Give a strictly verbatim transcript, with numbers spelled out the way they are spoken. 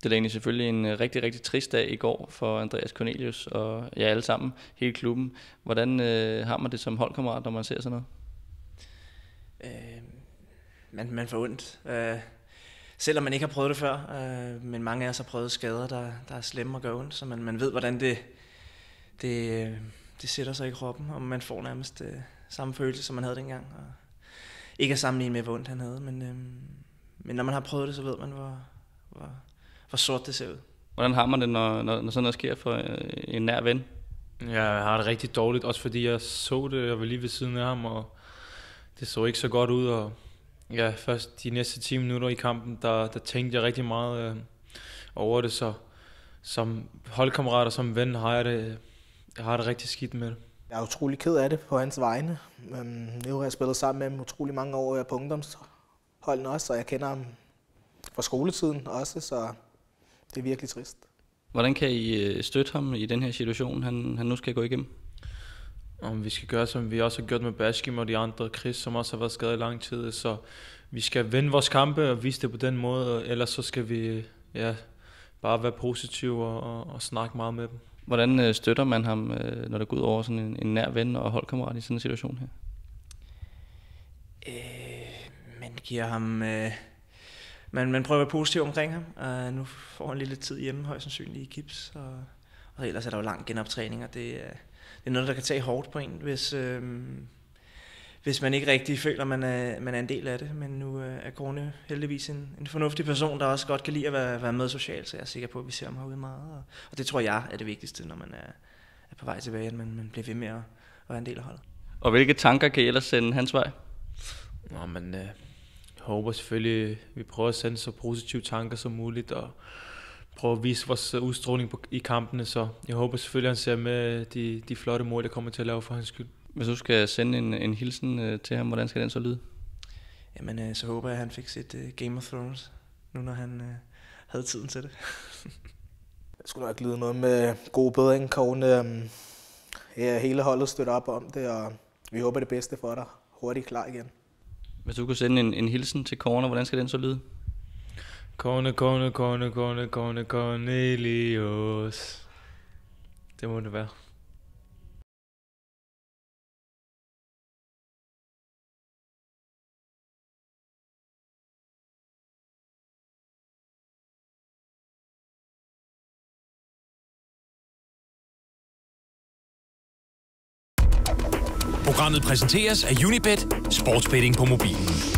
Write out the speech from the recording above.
Det er da egentlig selvfølgelig en rigtig, rigtig trist dag i går for Andreas Cornelius og jer alle sammen, hele klubben. Hvordan øh, har man det som holdkammerat, når man ser sådan noget? Øh, man, man får ondt. Øh, selvom man ikke har prøvet det før, øh, men mange af os har prøvet skader, der, der er slemme og gør ondt, så man, man ved, hvordan det, det, det sætter sig i kroppen, og man får nærmest øh, samme følelse, som man havde dengang. Og ikke at sammenligne med, hvor ondt han havde, men, øh, men når man har prøvet det, så ved man, hvor, hvor, hvor sort det ser ud. Hvordan har man det, når, når, når sådan noget sker for en nær ven? Jeg har det rigtig dårligt, også fordi jeg så det, jeg var lige ved siden af ham, og det så ikke så godt ud. Og ja, først de næste ti minutter i kampen, der, der tænkte jeg rigtig meget øh, over det, så som holdkammerat og som ven har jeg det, jeg har det rigtig skidt med det. Jeg er utrolig ked af det på hans vegne. Nu har jeg spillet sammen med ham utrolig mange år, jeg er på ungdomsholdene også, og jeg kender ham fra skoletiden også, så det er virkelig trist. Hvordan kan I støtte ham i den her situation, han, han nu skal gå igennem? Om vi skal gøre, som vi også har gjort med Baskim og de andre, Chris, som også har været skadet i lang tid, så vi skal vinde vores kampe og vise det på den måde, ellers så skal vi ja, bare være positive og, og, og snakke meget med dem. Hvordan støtter man ham, når det går ud over sådan en, en nær ven og holdkammerat i sådan en situation her? Øh, man giver ham... Øh, man, man prøver at være positiv omkring ham. Uh, nu får han lige lidt tid hjemme, højst sandsynligt i gips. Og, og ellers er der jo lang genoptræning, og det, uh, det er noget, der kan tage hårdt på en, hvis, øh, hvis man ikke rigtig føler, at man er, man er en del af det. Men nu uh, er Corne heldigvis en, en fornuftig person, der også godt kan lide at være, være med socialt, så jeg er sikker på, at vi ser ham herude meget. Og, og det tror jeg er det vigtigste, når man er, er på vej tilbage, at man, man bliver ved med at, at være en del af holdet. Og hvilke tanker kan I ellers sende hans vej? Nå, men... Uh... Jeg håber selvfølgelig, at vi prøver at sende så positive tanker som muligt og prøve at vise vores udstråling på, i kampene. Så jeg håber selvfølgelig, at han ser med de, de flotte mål, der kommer til at lave for hans skyld. Hvis du skal sende en, en hilsen til ham, hvordan skal den så lyde? Jamen, så håber jeg, at han fik sit uh, Game of Thrones, nu når han uh, havde tiden til det. Jeg skulle nok lyde noget med gode bedring, Corne. Ja, hele holdet støtter op om det, og vi håber det bedste for dig. Hurtigt klar igen. Hvis du kunne sende en, en hilsen til Corne, hvordan skal den så lyde? Corne, Corne, Corne, Corne, Corne, Cornelius. Det må det være. Programmet præsenteres af Unibet, sportsbetting på mobilen.